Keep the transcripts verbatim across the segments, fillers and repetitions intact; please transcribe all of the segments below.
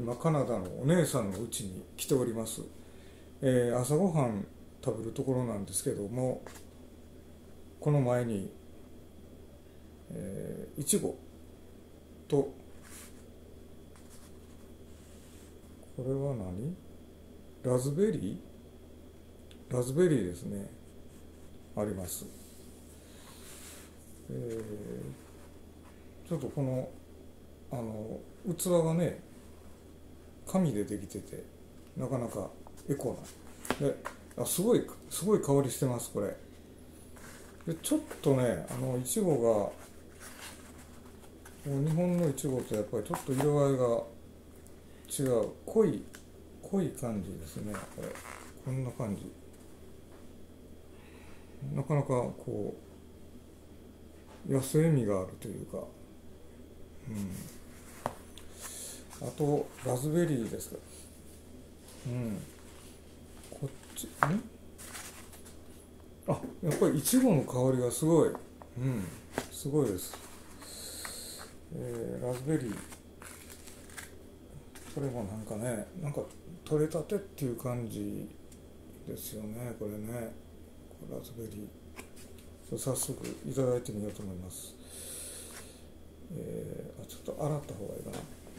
今カナダのお姉さんのうちに来ております。えー、朝ごはん食べるところなんですけども、この前に、えー、いちごと、これは何？ラズベリーラズベリーですね、あります。えー、ちょっとこのあの器がね、紙でできてて、なかなかエコなで、あ、すごいすごい香りしてます。これでちょっとね、あのいちごが日本のいちごとやっぱりちょっと色合いが違う、濃い濃い感じですね。これこんな感じ、なかなかこう野生味があるというか、うん、あとラズベリーですか。うん、こっち、んあ、やっぱりいちごの香りがすごい、うん、すごいです。えー、ラズベリー、これもなんかね、なんか取れたてっていう感じですよね、これね。ラズベリー、早速いただいてみようと思います。えー、あ、ちょっと洗った方がいいかな。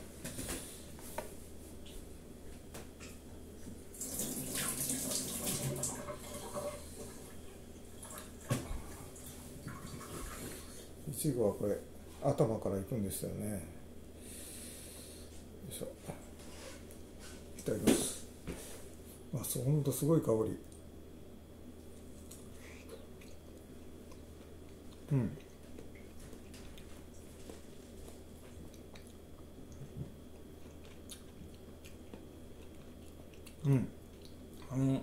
いちごはこれ頭からいくんでしたよね。よいしょ、いただきます。あ、そう、ほんとすごい香り。うん、うん、あの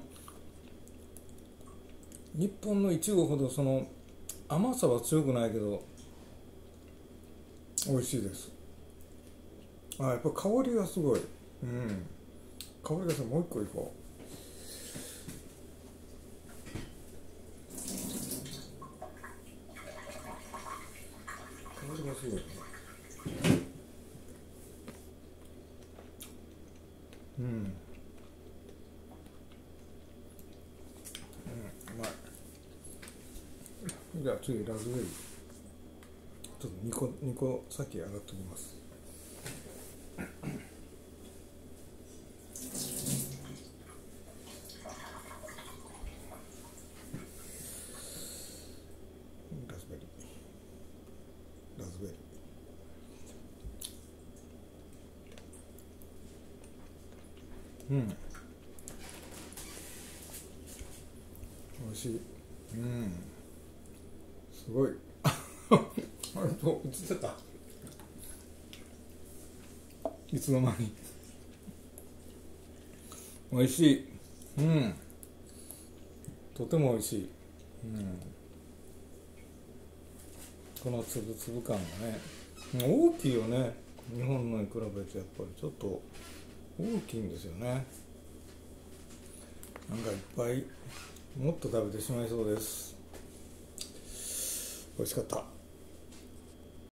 日本のいちごほどその甘さは強くないけど美味しいです。あ、やっぱ香りがすごい。うん、香りがすごい。もう一個いこう。香りがすごい。うん、うん、うまい。じゃあ次ラズベリー、ちょっとにこにこ先上がっておきます。ラズベリーラズベリー、うん、美味しい。うん、すごい。あれと映ってた、いつの間に。美味しい。うん、とても美味しい。うん、このつぶつぶ感がね、大きいよね。日本のに比べてやっぱりちょっと大きいんですよね。なんかいっぱいもっと食べてしまいそうです。美味しかった。